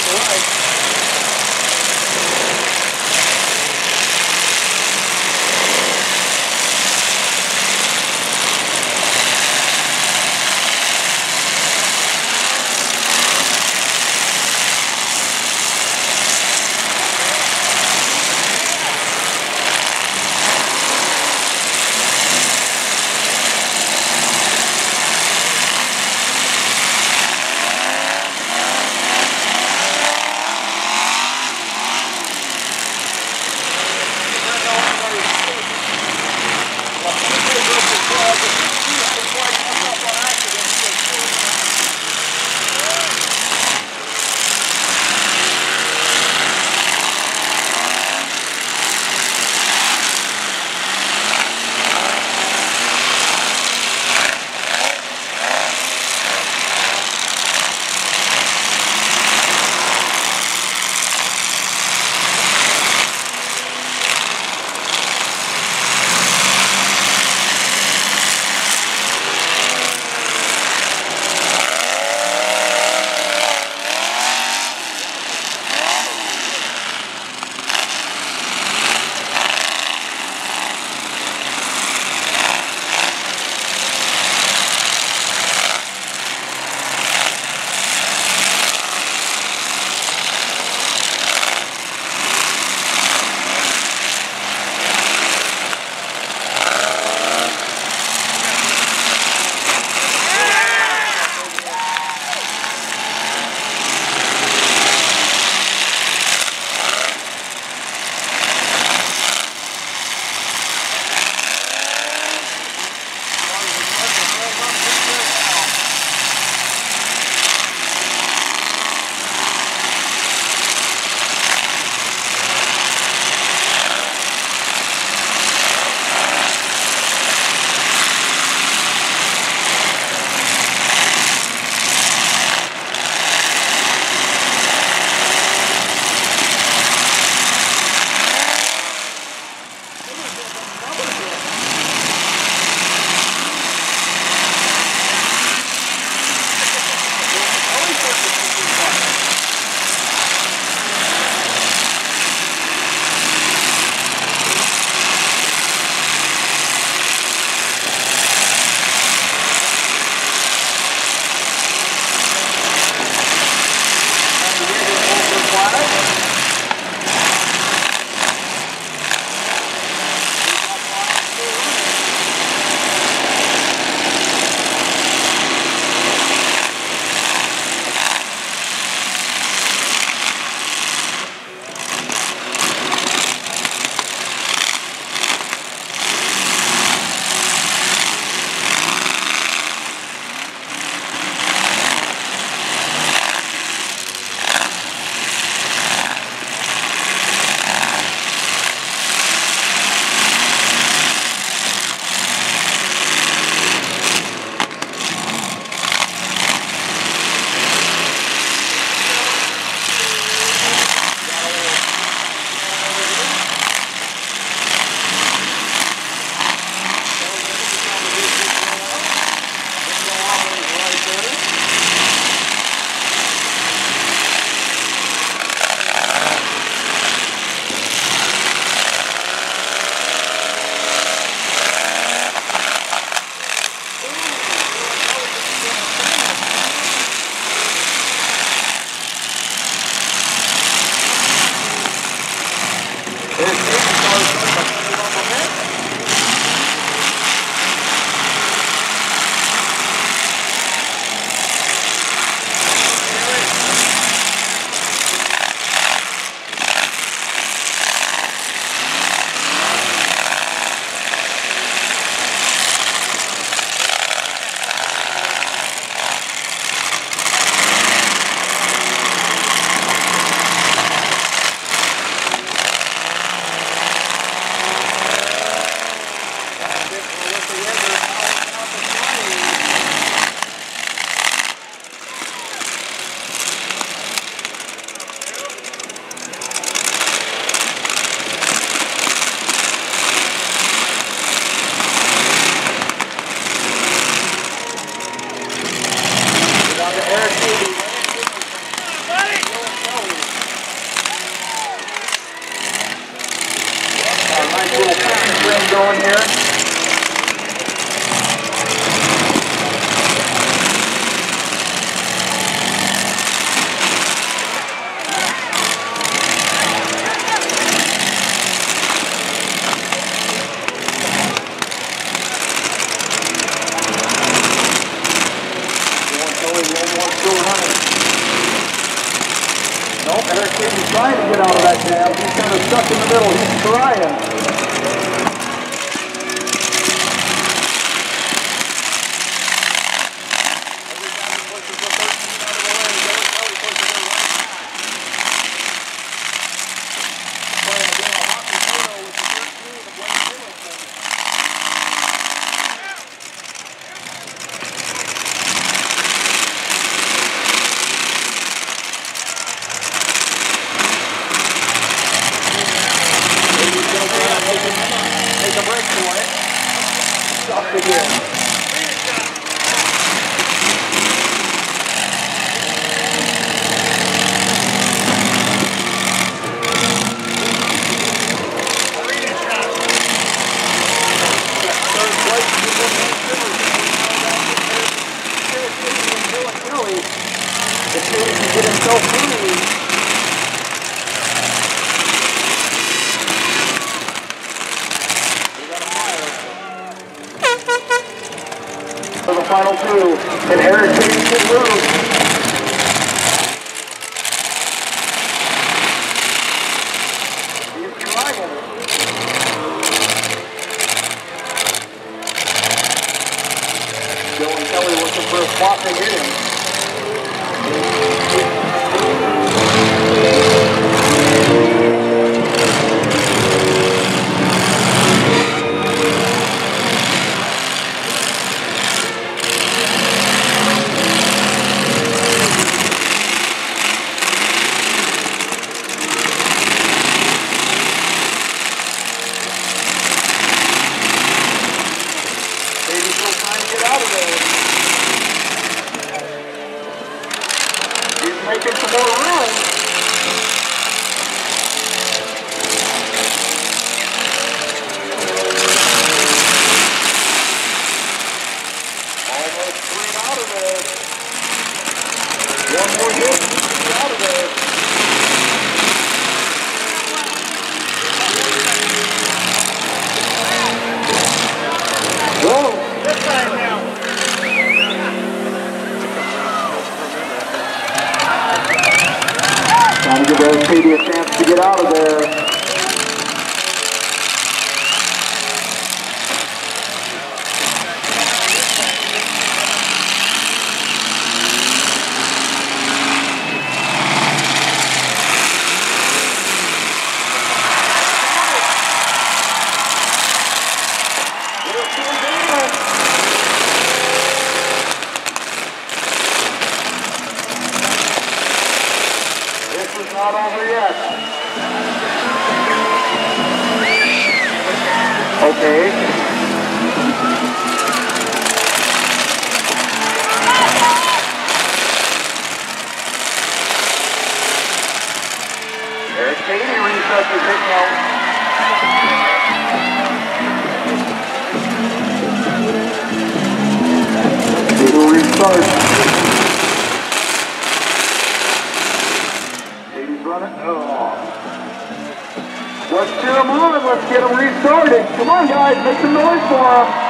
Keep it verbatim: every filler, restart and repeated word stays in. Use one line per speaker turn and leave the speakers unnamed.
Fourth of July. He's trying to get out of that jam. He's kind of stuck in the middle. He's trying. Take a break for it. Stop again. Third place. If he can get himself free. For the final two, and Eric takes his move. He's driving. Joe and Kelly looking for a spot to hit him. Making some more room. Almost three out of there. One more hit, three out of there. Whoa! This side now. Trying to give Eric Katie a chance to get out of there. Not over yet. Okay. Eric Katie resets his hit count. He will restart. Running. Oh. Let's cheer him on. Let's get him restarted. Come on, guys. Make some noise for him.